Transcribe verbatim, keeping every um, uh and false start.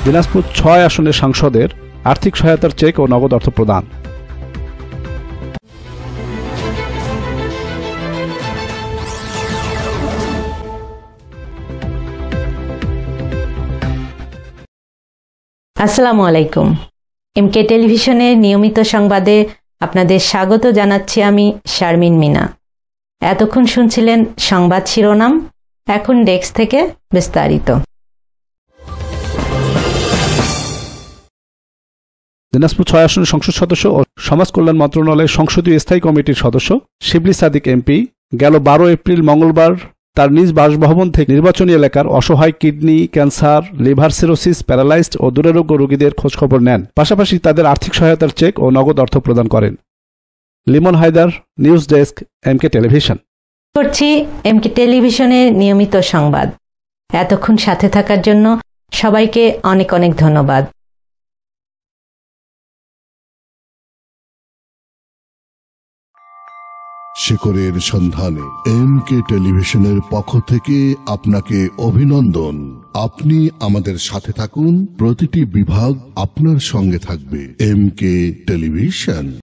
দিনাজপুর ছয় আসনের সাংসদের আর্থিক সহায়তার চেক ও নগদ অর্থ প্রদান। আসসালামু আলাইকুম। এমকে টেলিভিশনের নিয়মিত সংবাদে আপনাদের স্বাগত জানাচ্ছি আমি শারমিন মিনা। এতক্ষণ শুনছিলেন সংবাদ শিরোনাম, এখন ডেস্ক থেকে বিস্তারিত। দিনাজপুর ছয় আসনের সংসদ সদস্য ও সমাজ কল্যাণ মন্ত্রণালয়ের সংসদীয় স্থায়ী কমিটির সদস্য শিবলি সাদিক এমপি গেল বারো এপ্রিল মঙ্গলবার তার নিজ বাসভবন থেকে নির্বাচনী এলাকার অসহায় kidney cancer, liver cirrhosis, paralysed ও দুরারোগ্য রোগীদের খোঁজখবর নেন, পাশাপাশি তাদের আর্থিক সহায়তার চেক ও নগদ অর্থ প্রদান করেন। Limon Haider, news desk, MK television. করছি এমকে টেলিভিশনের নিয়মিত সংবাদ। এতক্ষণ সাথে থাকার জন্য সবাইকে অনেক অনেক ধন্যবাদ। শিকড়ের সন্ধানে এমকে টেলিভিশনের পক্ষ থেকে আপনাকে অভিনন্দন। আপনি আমাদের সাথে থাকুন, প্রতিটি বিভাগ আপনার সঙ্গে থাকবে। MK television.